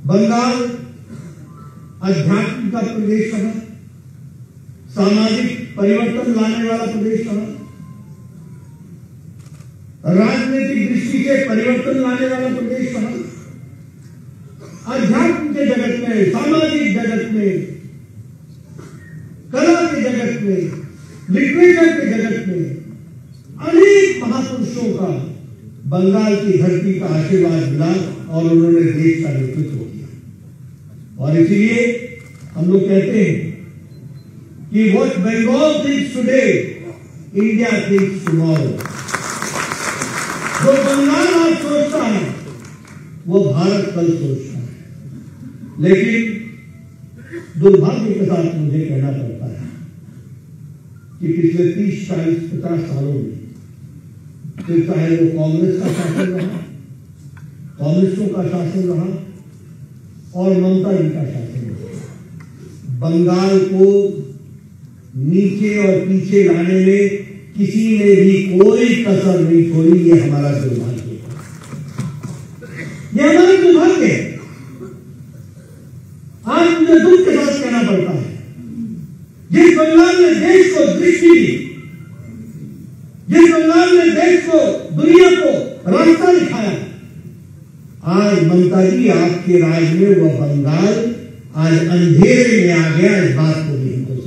बंगाल अध्यात्म का प्रदेश रहा, सामाजिक परिवर्तन लाने वाला प्रदेश रहा, राजनीतिक दृष्टि से परिवर्तन लाने वाला प्रदेश रहा, अध्यात्म के जगत में, सामाजिक जगत में, कला के जगत में, लिटरेचर के जगत में अनेक महापुरुषों का बंगाल की धरती का आशीर्वाद मिला और उन्होंने देश का नेतृत्व किया। और इसलिए हम लोग कहते हैं कि what Bengal thinks today, India thinks tomorrow. जो बंगाल आज सोचता है वो भारत कल सोचता है। लेकिन दुर्भाग्य के साथ मुझे कहना पड़ता है कि पिछले 30, 40, 50 सालों में फिर चाहे वो कांग्रेस का शासन रहा, कम्युनिस्टों का शासन रहा और ममता जी का शासन रहा, बंगाल को नीचे और पीछे लाने में किसी ने भी कोई कसर नहीं छोड़ी। ये हमारा दुर्भाग्य है, ये हमारा दुर्भाग्य है। आज मुझे दुख के साथ कहना पड़ता है, जिस बंगाल ने देश को दृष्टि दी, जिस बंगाल ने देश को, दुनिया को रास्ता दिखाया, आज ममता जी आपके राज में वह बंगाल आज अंधेरे में आ गया। इस बात को भी हमको